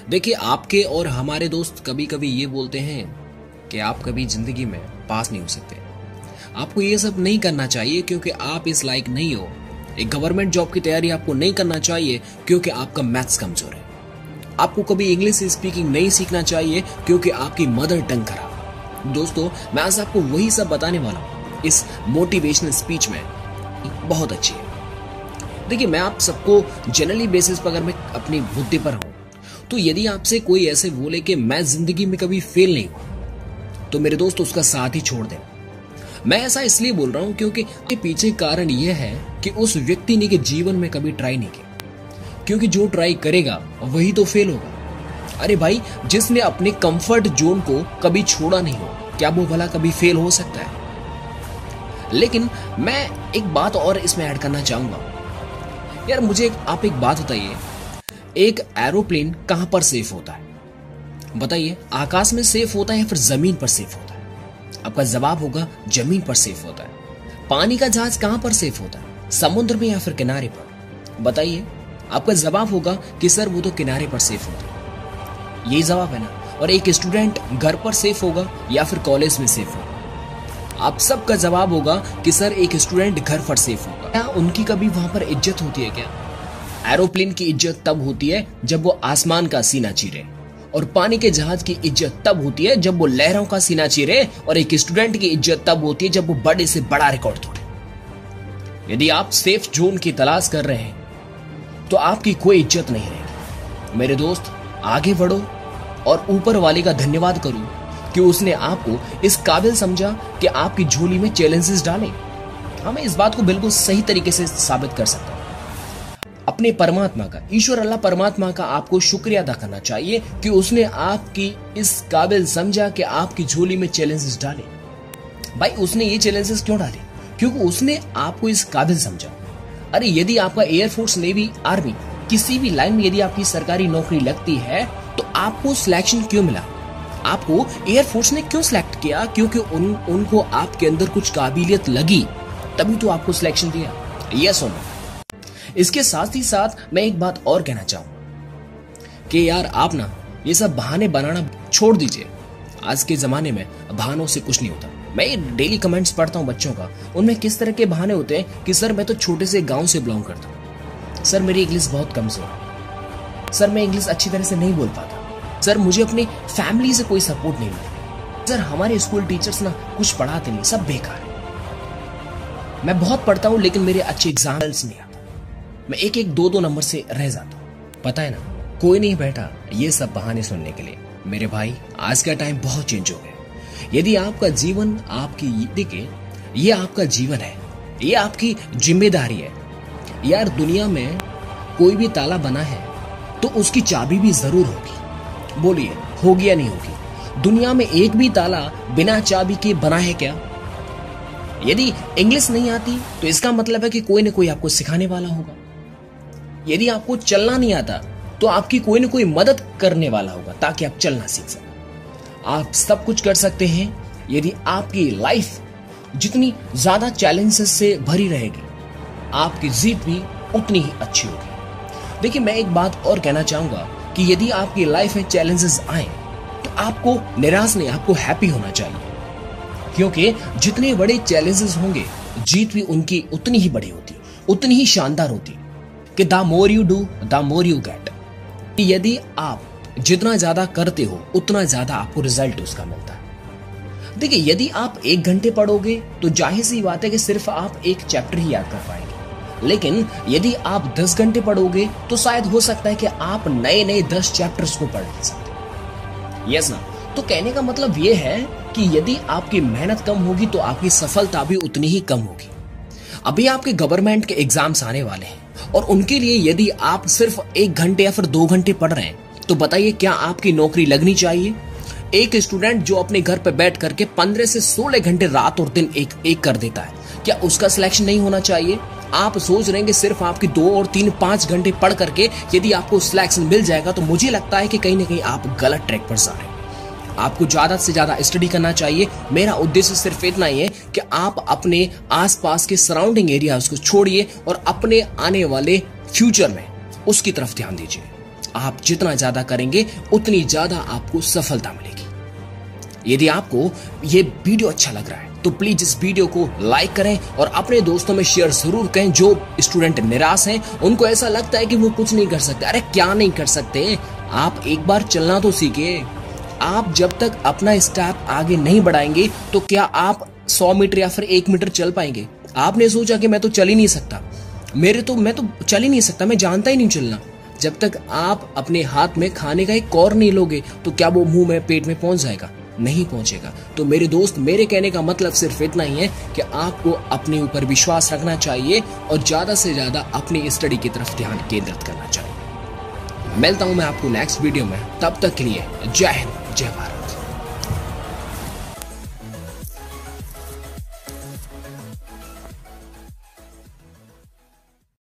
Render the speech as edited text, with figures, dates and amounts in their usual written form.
देखिए, आपके और हमारे दोस्त कभी कभी ये बोलते हैं कि आप कभी जिंदगी में पास नहीं हो सकते। आपको ये सब नहीं करना चाहिए क्योंकि आप इस लायक नहीं हो। एक गवर्नमेंट जॉब की तैयारी आपको नहीं करना चाहिए क्योंकि आपका मैथ्स कमजोर है। आपको कभी इंग्लिश स्पीकिंग नहीं सीखना चाहिए क्योंकि आपकी मदर टंग खराब। दोस्तों, मैं आज आपको वही सब बताने वाला हूँ इस मोटिवेशनल स्पीच में। बहुत अच्छी है। देखिए, मैं आप सबको जनरली बेसिस पर अगर मैं अपनी बुद्धि पर हूं तो यदि आपसे कोई ऐसे बोले कि मैं जिंदगी में कभी फेल नहीं हुआ तो मेरे दोस्त उसका साथ ही छोड़ दें। मैं ऐसा इसलिए बोल रहा हूं क्योंकि पीछे कारण यह है कि उस व्यक्ति ने के जीवन में कभी ट्राई नहीं किया, क्योंकि जो ट्राई करेगा वही तो फेल होगा। अरे भाई, जिसने अपने कंफर्ट जोन को कभी छोड़ा नहीं हो, क्या वो भला कभी फेल हो सकता है? लेकिन मैं एक बात और इसमें ऐड करना चाहूंगा। यार, मुझे आप एक बात बताइए, एक एरोप्लेन कहां पर सेफ होता है? बताइए, आकाश में सेफ होता है या फिर जमीन पर सेफ होता है? आपका जवाब होगा जमीन पर सेफ होता है। पानी का जहाज कहां पर सेफ होता है? समुद्र में या फिर किनारे पर? बताइए, आपका जवाब होगा कि सर वो तो किनारे पर सेफ होता है। यही जवाब है ना। और एक स्टूडेंट घर पर सेफ होगा या फिर कॉलेज में सेफ होगा? आप सबका जवाब होगा कि सर एक स्टूडेंट घर पर सेफ होगा। क्या उनकी कभी वहां पर इज्जत होती है क्या? एरोप्लेन की इज्जत तब होती है जब वो आसमान का सीना चीरे, और पानी के जहाज की इज्जत तब होती है जब वो लहरों का सीना चीरे, और एक स्टूडेंट की इज्जत तब होती है जब वो बड़े से बड़ा रिकॉर्ड तोड़े। यदि आप सेफ जोन की तलाश कर रहे हैं तो आपकी कोई इज्जत नहीं रहेगी। मेरे दोस्त, आगे बढ़ो और ऊपर वाले का धन्यवाद करो कि उसने आपको इस काबिल समझा कि आपकी झोली में चैलेंजेस डाले। मैं इस बात को बिल्कुल सही तरीके से साबित कर सकता हूं। अपने परमात्मा का, ईश्वर अल्लाह परमात्मा का आपको शुक्रिया अदा करना चाहिए कि उसने आपकी इस काबिल समझा कि आपकी झोली में चैलेंजेस डाले। भाई, उसने ये चैलेंजेस क्यों डाले? क्योंकि उसने आपको इस काबिल समझा। अरे, यदि आपका एयरफोर्स, नेवी, आर्मी, किसी भी लाइन में यदि आपकी सरकारी नौकरी लगती है तो आपको सिलेक्शन क्यों मिला? आपको एयरफोर्स ने क्यों सिलेक्ट किया? क्योंकि उनको आपके अंदर कुछ काबिलियत लगी, तभी तो आपको सिलेक्शन दिया। यस और नो? इसके साथ ही साथ मैं एक बात और कहना चाहूंगा कि यार, आप ना ये सब बहाने बनाना छोड़ दीजिए। आज के जमाने में बहानों से कुछ नहीं होता। मैं डेली कमेंट्स पढ़ता हूं बच्चों का, उनमें किस तरह के बहाने होते हैं कि सर मैं तो छोटे से गांव से बिलोंग करता हूं, सर मेरी इंग्लिश बहुत कमजोर है, सर मैं इंग्लिश अच्छी तरह से नहीं बोल पाता, सर मुझे अपनी फैमिली से कोई सपोर्ट नहीं मिलता, सर हमारे स्कूल टीचर्स ना कुछ पढ़ाते नहीं, सब बेकार है, मैं बहुत पढ़ता हूं लेकिन मेरे अच्छे एग्जाम्स नहीं आते, मैं एक एक दो नंबर से रह जाता हूं। पता है ना, कोई नहीं बैठा ये सब बहाने सुनने के लिए। मेरे भाई, आज का टाइम बहुत चेंज हो गया। यदि आपका जीवन आपकी, देखिए, ये आपका जीवन है, ये आपकी जिम्मेदारी है। यार, दुनिया में कोई भी ताला बना है तो उसकी चाबी भी जरूर होगी। बोलिए, होगी या नहीं होगी? दुनिया में एक भी ताला बिना चाबी के बना है क्या? यदि इंग्लिश नहीं आती तो इसका मतलब है कि कोई ना कोई आपको सिखाने वाला होगा। यदि आपको चलना नहीं आता तो आपकी कोई ना कोई मदद करने वाला होगा ताकि आप चलना सीख सकें। आप सब कुछ कर सकते हैं यदि आपकी लाइफ जितनी ज्यादा चैलेंजेस से भरी रहेगी, आपकी जीत भी उतनी ही अच्छी होगी। देखिए, मैं एक बात और कहना चाहूंगा कि यदि आपकी लाइफ में चैलेंजेस आए तो आपको निराश नहीं, आपको हैप्पी होना चाहिए, क्योंकि जितने बड़े चैलेंजेस होंगे जीत भी उनकी उतनी ही बड़ी होती, उतनी ही शानदार होती। कि the more you do the more you get. यदि आप जितना ज्यादा करते हो उतना ज्यादा आपको रिजल्ट उसका मिलता है। देखिए, यदि आप 1 घंटे पढ़ोगे तो जाहिर सी बात है कि सिर्फ आप एक चैप्टर ही याद कर पाएंगे, लेकिन यदि आप 10 घंटे पढ़ोगे तो शायद हो सकता है कि आप नए नए 10 चैप्टर्स को पढ़ सकते। यस ना? तो कहने का मतलब यह है कि यदि आपकी मेहनत कम होगी तो आपकी सफलता भी उतनी ही कम होगी। अभी आपके गवर्नमेंट के एग्जाम्स आने वाले हैं और उनके लिए यदि आप सिर्फ 1 घंटे या फिर 2 घंटे पढ़ रहे हैं तो बताइए, क्या आपकी नौकरी लगनी चाहिए? एक स्टूडेंट जो अपने घर पर बैठ करके 15 से 16 घंटे रात और दिन एक कर देता है, क्या उसका सिलेक्शन नहीं होना चाहिए? आप सोच रहे हैं कि सिर्फ आपकी 2 और 3 5 घंटे पढ़ करके यदि आपको सिलेक्शन मिल जाएगा, तो मुझे लगता है कि कहीं ना कहीं आप गलत ट्रैक पर जा रहे हैं। आपको ज्यादा से ज्यादा स्टडी करना चाहिए। मेरा उद्देश्य सिर्फ इतना ही है कि आप अपने आसपास के सराउंडिंग एरियाज को छोड़िए और अपने आने वाले फ्यूचर में उसकी तरफ ध्यान दीजिए। आप जितना ज्यादा करेंगे उतनी ज्यादा आपको सफलता मिलेगी। यदि आपको ये वीडियो अच्छा लग रहा है तो प्लीज इस वीडियो को लाइक करें और अपने दोस्तों में शेयर जरूर करें। जो स्टूडेंट निराश हैं, उनको ऐसा लगता है कि वो कुछ नहीं कर सकते, अरे क्या नहीं कर सकते, आप एक बार चलना तो सीखिए। आप जब तक अपना स्टेप आगे नहीं बढ़ाएंगे तो क्या आप 100 मीटर या फिर 1 मीटर चल पाएंगे? आपने सोचा कि मैं तो चल ही नहीं सकता, मैं तो चल ही नहीं सकता, मैं जानता ही नहीं चलना। जब तक आप अपने हाथ में खाने का एक कौर नहीं लोगे तो क्या वो मुंह में पेट में पहुंच जाएगा? नहीं पहुंचेगा। तो मेरे दोस्त, मेरे कहने का मतलब सिर्फ इतना ही है कि आपको अपने ऊपर विश्वास रखना चाहिए और ज्यादा से ज्यादा अपनी स्टडी की तरफ ध्यान केंद्रित करना चाहिए। मिलता हूं मैं आपको नेक्स्ट वीडियो में, तब तक के लिए जय हिंद, जय भारत।